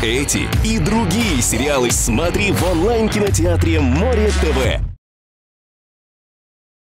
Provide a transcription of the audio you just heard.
Эти и другие сериалы смотри в онлайн-кинотеатре Море ТВ.